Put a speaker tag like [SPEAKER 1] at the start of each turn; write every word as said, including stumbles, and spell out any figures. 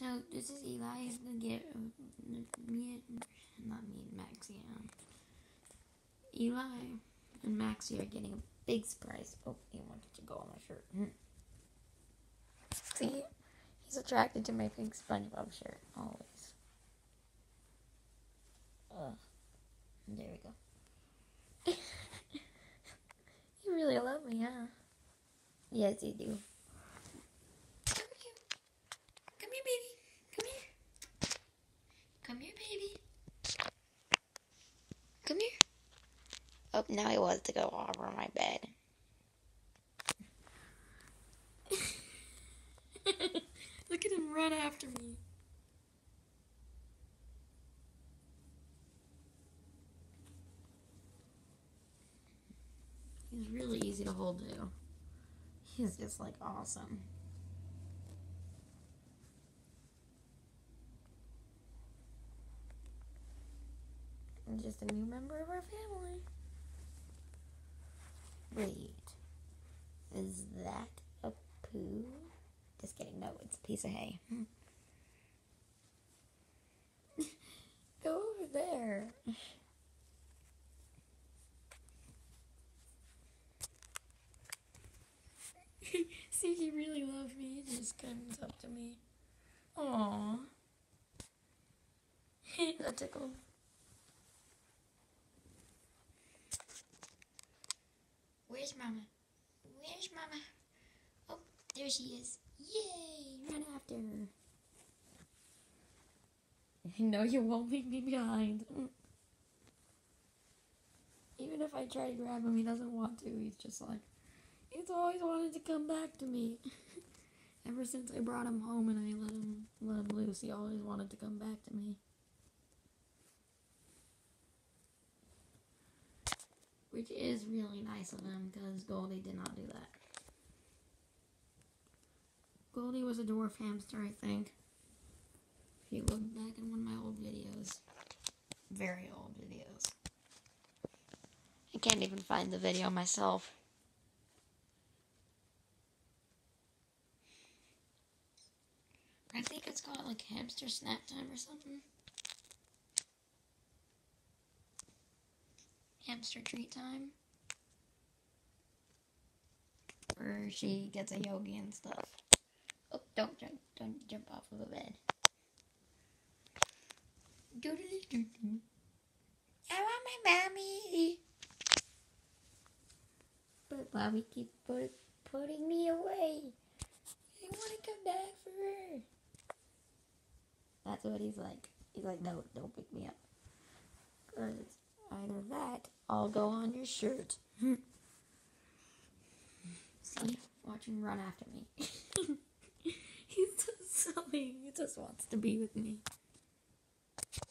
[SPEAKER 1] So this is Eli. He's gonna get uh, me, and, not me and Maxie. Um, Eli and Maxie are getting a big surprise. Oh, he wanted to go on my shirt. See, he's attracted to my pink SpongeBob shirt always. Uh, there we go. You really love me, huh? Yes, you do. Come here. Come here, baby. Come here. Come here, baby. Come here. Oh, now he wants to go over my bed. Look at him run after me. He's really easy to hold to. He's just like awesome. And just a new member of our family. Wait. Is that a poo? Just kidding. No, it's a piece of hay. Go over there. See, he really loves me. He just comes up to me. Aww. A tickle. Where's Mama? Where's Mama? Oh, there she is. Yay! Run after her. No, you won't leave me behind. Even if I try to grab him, he doesn't want to. He's just like, he's always wanted to come back to me. Ever since I brought him home and I let him let him loose, he always wanted to come back to me. Which is really nice of him, because Goldie did not do that. Goldie was a dwarf hamster, I think. If you look back in one of my old videos. Very old videos. I can't even find the video myself. I think it's called like Hamster Snack Time or something. Hamster Treat Time. Where she gets a yogi and stuff. Oh, don't jump, don't jump off of a bed. I want my mommy. But mommy keeps put, putting me away. I want to come back for her. That's what he's like. He's like, no, don't pick me up. Because it's either that, I'll go on your shirt. See? Watch him run after me. He's so silly. He just wants to be with me.